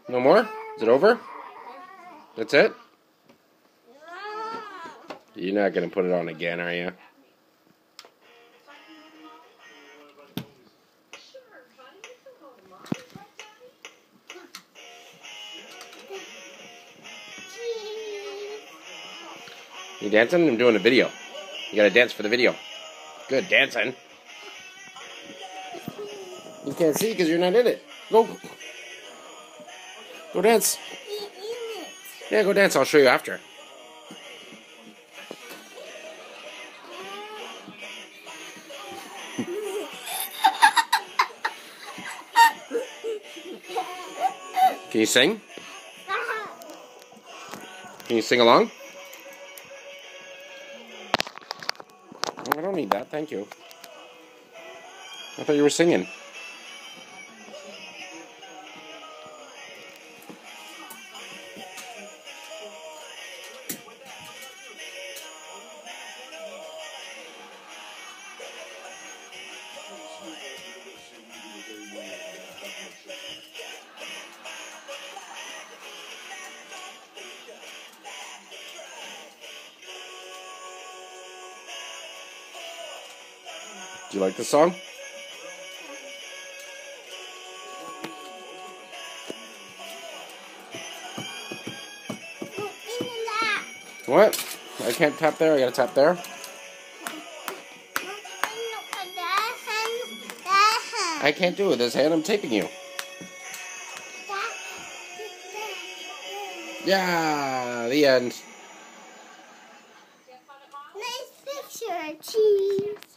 No more? Is it over? That's it? You're not going to put it on again, are you? You dancing? I'm doing a video. You gotta dance for the video. Good, dancing. You can't see because you're not in it. Go. Go dance. Yeah, go dance. I'll show you after. Can you sing? Can you sing along? Oh, I don't need that, thank you. I thought you were singing. Do you like the song? What? I can't tap there, I gotta tap there? I can't do it with this hand, I'm taping you. Yeah, the end. Nice picture, cheese.